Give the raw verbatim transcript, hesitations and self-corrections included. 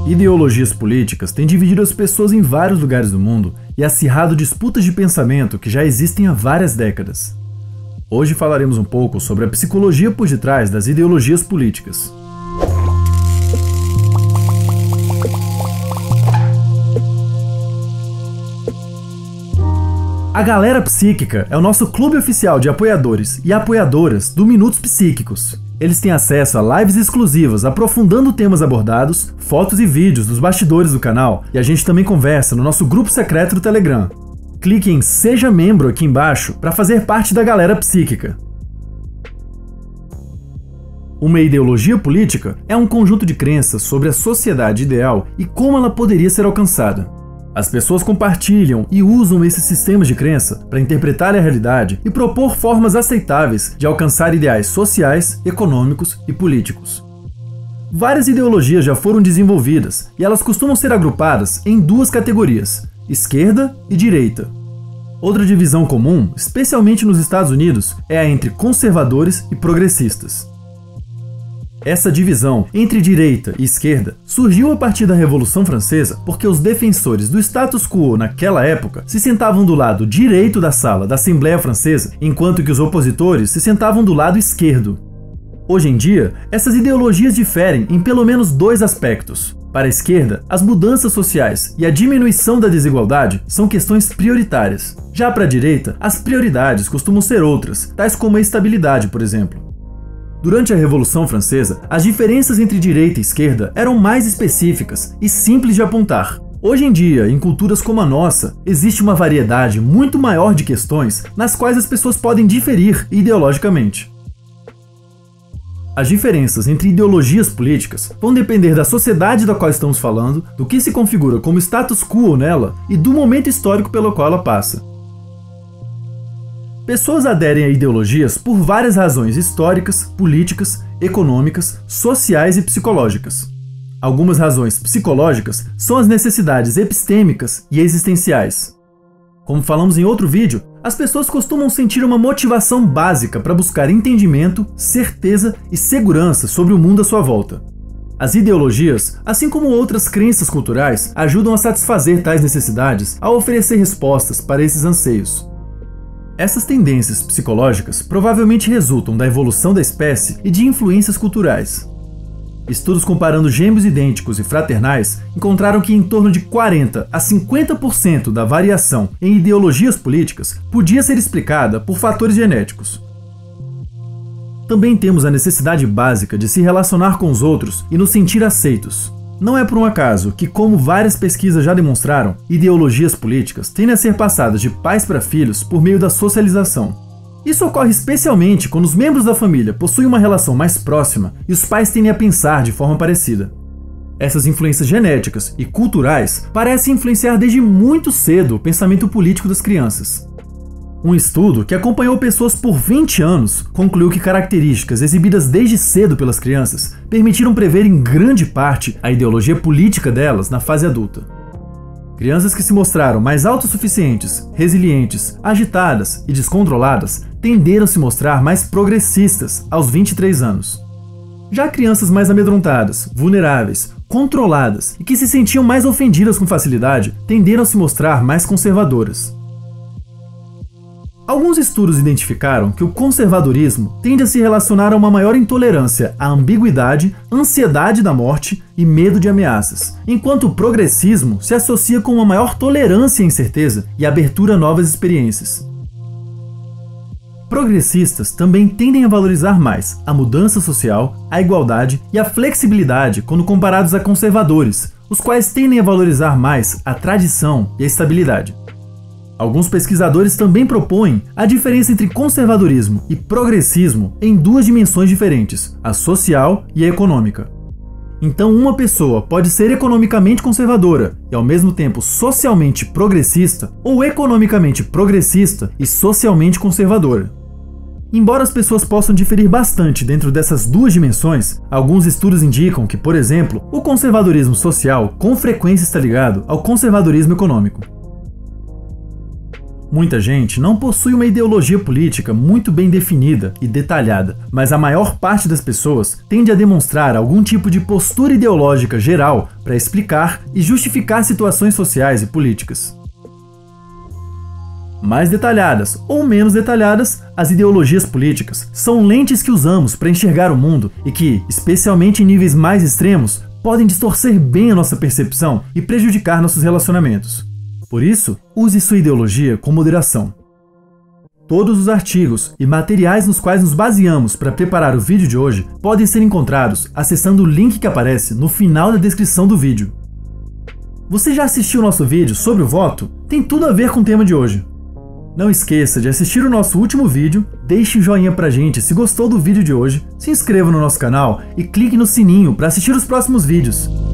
Ideologias políticas têm dividido as pessoas em vários lugares do mundo e acirrado disputas de pensamento que já existem há várias décadas. Hoje falaremos um pouco sobre a psicologia por detrás das ideologias políticas. A Galera Psíquica é o nosso clube oficial de apoiadores e apoiadoras do Minutos Psíquicos. Eles têm acesso a lives exclusivas aprofundando temas abordados, fotos e vídeos dos bastidores do canal, e a gente também conversa no nosso grupo secreto do Telegram. Clique em Seja Membro aqui embaixo para fazer parte da Galera Psíquica. Uma ideologia política é um conjunto de crenças sobre a sociedade ideal e como ela poderia ser alcançada. As pessoas compartilham e usam esses sistemas de crença para interpretar a realidade e propor formas aceitáveis de alcançar ideais sociais, econômicos e políticos. Várias ideologias já foram desenvolvidas e elas costumam ser agrupadas em duas categorias: esquerda e direita. Outra divisão comum, especialmente nos Estados Unidos, é a entre conservadores e progressistas. Essa divisão entre direita e esquerda surgiu a partir da Revolução Francesa porque os defensores do status quo naquela época se sentavam do lado direito da sala da Assembleia Francesa, enquanto que os opositores se sentavam do lado esquerdo. Hoje em dia, essas ideologias diferem em pelo menos dois aspectos. Para a esquerda, as mudanças sociais e a diminuição da desigualdade são questões prioritárias. Já para a direita, as prioridades costumam ser outras, tais como a estabilidade, por exemplo. Durante a Revolução Francesa, as diferenças entre direita e esquerda eram mais específicas e simples de apontar. Hoje em dia, em culturas como a nossa, existe uma variedade muito maior de questões nas quais as pessoas podem diferir ideologicamente. As diferenças entre ideologias políticas vão depender da sociedade da qual estamos falando, do que se configura como status quo nela e do momento histórico pelo qual ela passa. Pessoas aderem a ideologias por várias razões históricas, políticas, econômicas, sociais e psicológicas. Algumas razões psicológicas são as necessidades epistêmicas e existenciais. Como falamos em outro vídeo, as pessoas costumam sentir uma motivação básica para buscar entendimento, certeza e segurança sobre o mundo à sua volta. As ideologias, assim como outras crenças culturais, ajudam a satisfazer tais necessidades ao oferecer respostas para esses anseios. Essas tendências psicológicas provavelmente resultam da evolução da espécie e de influências culturais. Estudos comparando gêmeos idênticos e fraternais encontraram que em torno de quarenta a cinquenta por cento da variação em ideologias políticas podia ser explicada por fatores genéticos. Também temos a necessidade básica de se relacionar com os outros e nos sentir aceitos. Não é por um acaso que, como várias pesquisas já demonstraram, ideologias políticas tendem a ser passadas de pais para filhos por meio da socialização. Isso ocorre especialmente quando os membros da família possuem uma relação mais próxima e os pais tendem a pensar de forma parecida. Essas influências genéticas e culturais parecem influenciar desde muito cedo o pensamento político das crianças. Um estudo que acompanhou pessoas por vinte anos concluiu que características exibidas desde cedo pelas crianças permitiram prever em grande parte a ideologia política delas na fase adulta. Crianças que se mostraram mais autossuficientes, resilientes, agitadas e descontroladas tenderam a se mostrar mais progressistas aos vinte e três anos. Já crianças mais amedrontadas, vulneráveis, controladas e que se sentiam mais ofendidas com facilidade tenderam a se mostrar mais conservadoras. Alguns estudos identificaram que o conservadorismo tende a se relacionar a uma maior intolerância à ambiguidade, ansiedade da morte e medo de ameaças, enquanto o progressismo se associa com uma maior tolerância à incerteza e abertura a novas experiências. Progressistas também tendem a valorizar mais a mudança social, a igualdade e a flexibilidade quando comparados a conservadores, os quais tendem a valorizar mais a tradição e a estabilidade. Alguns pesquisadores também propõem a diferença entre conservadorismo e progressismo em duas dimensões diferentes, a social e a econômica. Então, uma pessoa pode ser economicamente conservadora e ao mesmo tempo socialmente progressista, ou economicamente progressista e socialmente conservadora. Embora as pessoas possam diferir bastante dentro dessas duas dimensões, alguns estudos indicam que, por exemplo, o conservadorismo social com frequência está ligado ao conservadorismo econômico. Muita gente não possui uma ideologia política muito bem definida e detalhada, mas a maior parte das pessoas tende a demonstrar algum tipo de postura ideológica geral para explicar e justificar situações sociais e políticas. Mais detalhadas ou menos detalhadas, as ideologias políticas são lentes que usamos para enxergar o mundo e que, especialmente em níveis mais extremos, podem distorcer bem a nossa percepção e prejudicar nossos relacionamentos. Por isso, use sua ideologia com moderação. Todos os artigos e materiais nos quais nos baseamos para preparar o vídeo de hoje podem ser encontrados acessando o link que aparece no final da descrição do vídeo. Você já assistiu nosso vídeo sobre o voto? Tem tudo a ver com o tema de hoje. Não esqueça de assistir o nosso último vídeo, deixe um joinha pra gente se gostou do vídeo de hoje, se inscreva no nosso canal e clique no sininho para assistir os próximos vídeos.